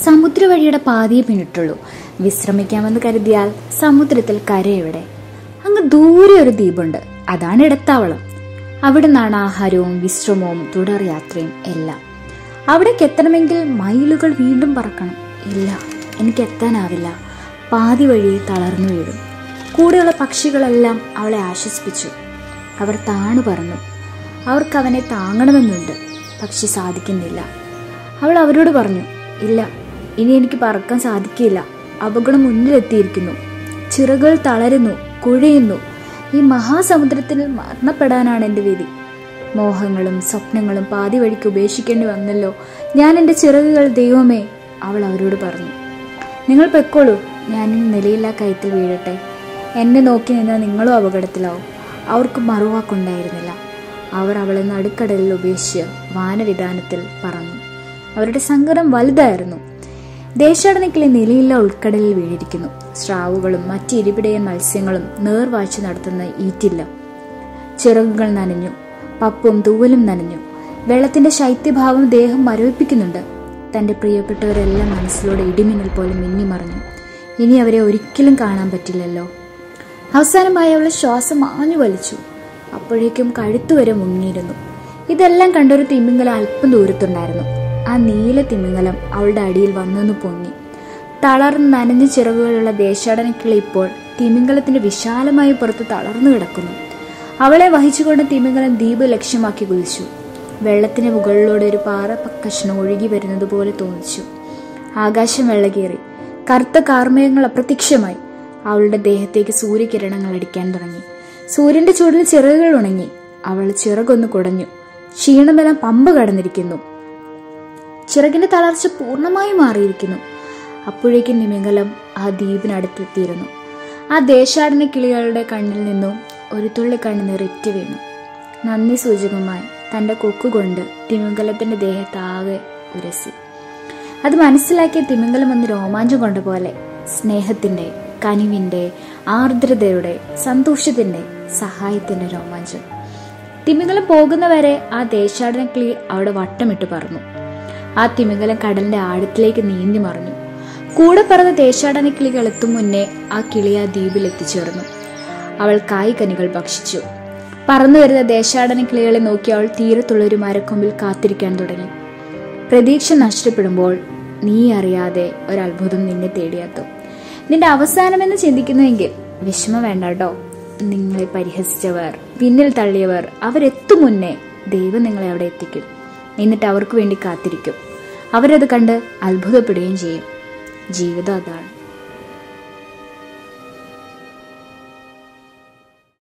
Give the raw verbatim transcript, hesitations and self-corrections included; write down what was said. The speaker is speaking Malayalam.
സമുദ്രവഴിയുടെ പാതിയെ പിന്നിട്ടുള്ളൂ. വിശ്രമിക്കാമെന്ന് കരുതിയാൽ സമുദ്രത്തിൽ കരയെവിടെ? അങ്ങ് ദൂരെ ഒരു ദ്വീപുണ്ട്, അതാണ് ഇടത്താവളം. അവിടെ നിന്നാണ് ആഹാരവും വിശ്രമവും തുടർ യാത്രയും എല്ലാം. അവിടേക്ക് എത്തണമെങ്കിൽ മൈലുകൾ വീണ്ടും പറക്കണം. ഇല്ല, എനിക്ക് എത്താനാവില്ല. പാതി വഴിയെ തളർന്നു വീഴും. കൂടെയുള്ള പക്ഷികളെല്ലാം അവളെ ആശ്വസിപ്പിച്ചു. അവർ താണു പറന്നു. അവർക്ക് അവനെ താങ്ങണമെന്നുണ്ട്, പക്ഷെ സാധിക്കുന്നില്ല. അവൾ അവരോട് പറഞ്ഞു, ഇല്ല, ഇനി എനിക്ക് പറക്കാൻ സാധിക്കില്ല. അപകടം മുന്നിലെത്തിയിരിക്കുന്നു. ചിറകുകൾ തളരുന്നു, കുഴയുന്നു. ഈ മഹാസമുദ്രത്തിൽ മരണപ്പെടാനാണ് എൻ്റെ വിധി. മോഹങ്ങളും സ്വപ്നങ്ങളും പാതി വഴിക്ക് ഉപേക്ഷിക്കേണ്ടി വന്നല്ലോ ഞാൻ എൻ്റെ ചിറകുകൾ. ദൈവമേ, അവൾ അവരോട് പറഞ്ഞു. നിങ്ങൾ പൊയ്ക്കോളൂ, ഞാൻ ഈ നിലയില്ലാ കയത്തിൽ വീഴട്ടെ. എന്നെ നോക്കി നിന്ന് നിങ്ങളും അപകടത്തിലാവും. അവർക്ക് മറുവാക്കുണ്ടായിരുന്നില്ല. അവർ അവളെ നടുക്കടലിൽ ഉപേക്ഷിച്ച് വാനവിധാനത്തിൽ പറന്നു. അവരുടെ സങ്കടം വലുതായിരുന്നു. ദേശാടനക്കിളി നിലയില്ല ഉൾക്കടലിൽ വീഴിരിക്കുന്നു. സ്രാവുകളും മറ്റ് ഇരിപിടയൻ മത്സ്യങ്ങളും നേർവാഴ്ച നടത്തുന്ന ഈറ്റില്ല. ചിറകുകൾ നനഞ്ഞു, പപ്പും തൂവലും നനഞ്ഞു. വെള്ളത്തിന്റെ ശൈത്യഭാവം ദേഹം മരവിപ്പിക്കുന്നുണ്ട്. തന്റെ പ്രിയപ്പെട്ടവരെല്ലാം മനസ്സിലൂടെ ഇടിമിന്നൽ പോലെ മിന്നിമറഞ്ഞു. ഇനി അവരെ ഒരിക്കലും കാണാൻ പറ്റില്ലല്ലോ. അവസാനമായി അവളെ ശ്വാസം ആഞ്ഞു വലിച്ചു. അപ്പോഴേക്കും കഴുത്തുവരെ മുങ്ങിയിരുന്നു. ഇതെല്ലാം കണ്ടൊരു തിമിംഗലം അല്പം ദൂരത്തുണ്ടായിരുന്നു. ആ നീല തിമിംഗലം അവളുടെ അടിയിൽ വന്നെന്ന് പൊങ്ങി. തളർന്ന് നനഞ്ഞ ചിറകുകളുള്ള ദേശാടനക്കിളി ഇപ്പോൾ തിമിംഗലത്തിന്റെ വിശാലമായ പുറത്ത് തളർന്നു കിടക്കുന്നു. അവളെ വഹിച്ചുകൊണ്ട് തിമിംഗലം ദ്വീപ് ലക്ഷ്യമാക്കി കുതിച്ചു. വെള്ളത്തിന് മുകളിലൂടെ ഒരു പാറ കഷ്ണം ഒഴുകി വരുന്നത് പോലെ തോന്നിച്ചു. ആകാശം വെള്ളകീറി. കറുത്ത കാർമേഘങ്ങൾ അപ്രത്യക്ഷമായി. അവളുടെ ദേഹത്തേക്ക് സൂര്യകിരണങ്ങൾ അടിക്കാൻ തുടങ്ങി. സൂര്യന്റെ ചൂടിൽ ചിറകുകൾ ഉണങ്ങി. അവൾ ചിറകൊന്ന് കുടഞ്ഞു. ക്ഷീണമെല്ലാം പമ്പ കടന്നിരിക്കുന്നു. ചിറകിന്റെ തളർച്ച പൂർണ്ണമായി മാറിയിരിക്കുന്നു. അപ്പോഴേക്കും തിമിംഗലം ആ ദ്വീപിനടുത്തെത്തിയിരുന്നു. ആ ദേശാടന കിളികളുടെ കണ്ണിൽ നിന്നും ഒരു തുള്ളി കണ്ണുനീർ ഇറ്റ് വീണു. നന്ദി സൂചകമായി തന്റെ കൊക്കുകൊണ്ട് തിമിംഗലത്തിന്റെ ദേഹത്താകെ ഉരസി. അത് മനസ്സിലാക്കിയ തിമിംഗലം ഒന്ന് രോമാഞ്ചം കൊണ്ട പോലെ, സ്നേഹത്തിന്റെ, കനിവിന്റെ, ആർദ്രതയുടെ, സന്തോഷത്തിന്റെ, സഹായത്തിന്റെ രോമാഞ്ചം. തിമിംഗലം പോകുന്നവരെ ആ ദേശാടന കിളി അവിടെ വട്ടമിട്ട് പറന്നു. ആ തിമിംഗലം കടലിന്റെ ആഴത്തിലേക്ക് നീന്തി മറിഞ്ഞു. കൂടെ പറന്ന ദേശാടന കിളികൾ എത്തും മുന്നേ ആ കിളി ആ ദ്വീപിൽ എത്തിച്ചേർന്നു. അവൾ കായ്കനികൾ ഭക്ഷിച്ചു. പറന്നു വരുന്ന ദേശാടന കിളികളെ നോക്കി അവൾ തീരത്തുള്ള ഒരു മരക്കൊമ്പിൽ കാത്തിരിക്കാൻ തുടങ്ങി. പ്രതീക്ഷ നഷ്ടപ്പെടുമ്പോൾ നീ അറിയാതെ ഒരത്ഭുതം നിന്നെ തേടിയെത്തും. നിന്റെ അവസാനമെന്ന് ചിന്തിക്കുന്നുവെങ്കിൽ വിഷമം വേണ്ട കേട്ടോ. നിങ്ങളെ പരിഹസിച്ചവർ, പിന്നിൽ തള്ളിയവർ, അവരെത്തും മുന്നേ ദൈവം നിങ്ങളെ അവിടെ എത്തിക്കും. എന്നിട്ട് അവർക്ക് വേണ്ടി കാത്തിരിക്കും. അവരത് കണ്ട് അത്ഭുതപ്പെടുകയും ചെയ്യും. ജീവിതം അതാണ്.